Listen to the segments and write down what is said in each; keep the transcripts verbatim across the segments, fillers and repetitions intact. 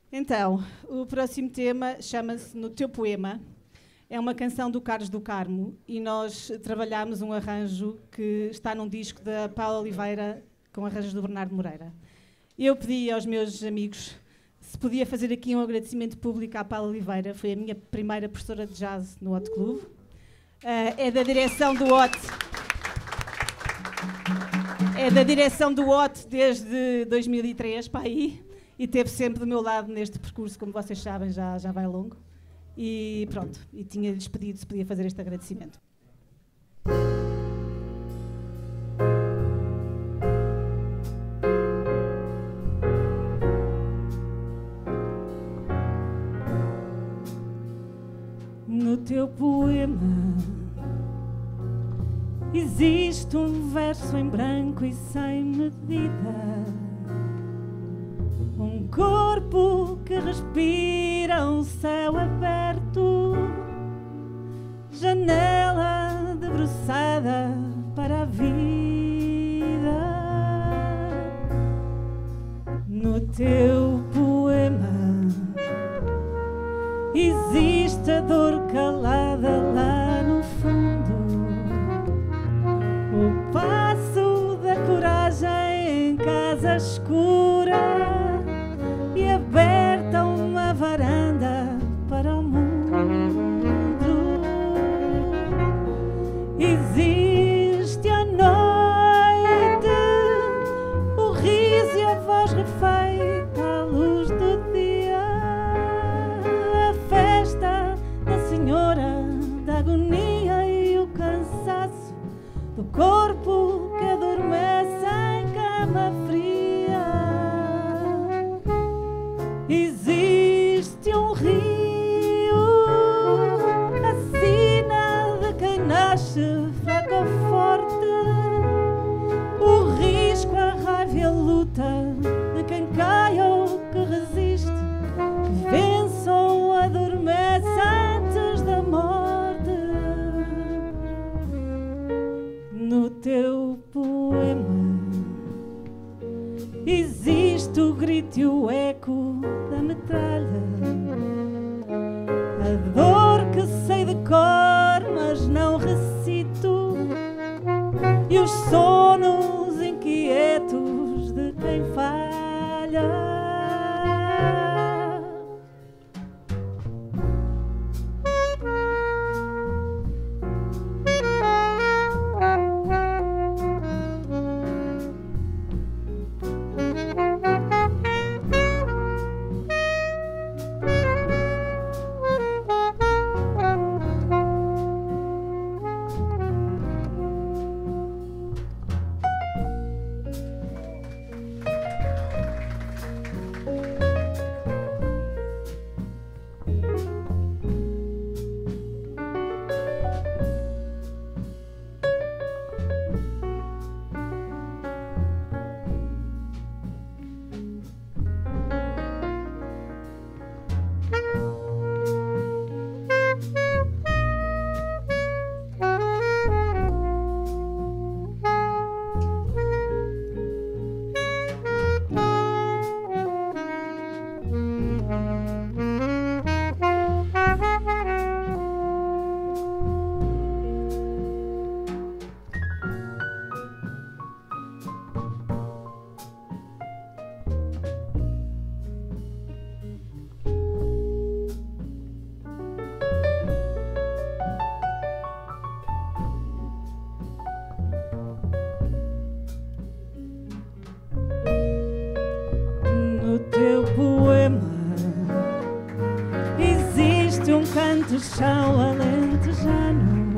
Então, o próximo tema chama-se No Teu Poema. É uma canção do Carlos do Carmo e nós trabalhámos um arranjo que está num disco da Paula Oliveira com arranjos do Bernardo Moreira. Eu pedi aos meus amigos se podia fazer aqui um agradecimento público à Paula Oliveira, foi a minha primeira professora de jazz no Hot Club. Uh, é da direção do Hot. É da direção do Hot desde dois mil e três para aí e esteve sempre do meu lado neste percurso, como vocês sabem, já, já vai longo. E pronto, e tinha-lhes pedido se podia fazer este agradecimento. No teu poema existe um verso em branco e sem medida, um corpo que respira um céu aberto, janela debruçada para a vida. No teu poema existe a dor calada lá no fundo, o passo da coragem em casa escura e aberta uma varanda para o mundo. Existe a noite, o riso e a voz refeita à luz do dia, a festa da Senhora da agonia e o cansaço do corpo que adormece em cama fria. Existe um rio, a sina de quem nasce fraco ou forte, o risco, a raiva e a luta de quem cai ou que resiste, que vence ou adormece antes da morte. No teu poema existe o grito e o eco da metralha, a dor que sei de cor mas não recito, e os sonos inquietos de quem falha. Chão alentejano,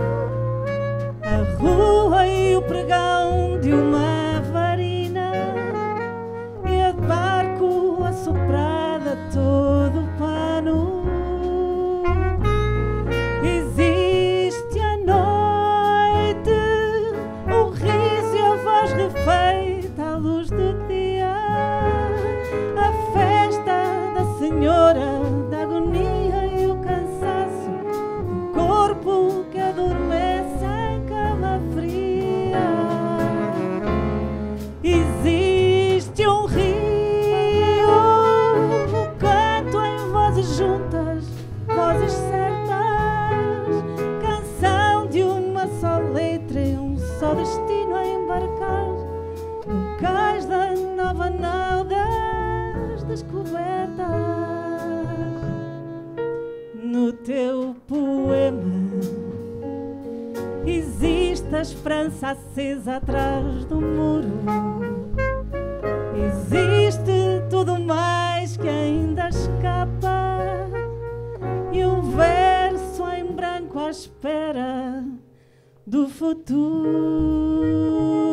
a rua e o pregão de uma varina, e a barco assoprada todo o pano. Existe a noite, o riso e a voz refeita à luz do dia, a festa da Senhora da agonia, que adormece em cama fria. Existe um rio, o descobertas. No teu poema existe a esperança acesa atrás do muro. Existe tudo mais que ainda escapa e um verso em branco à espera do futuro.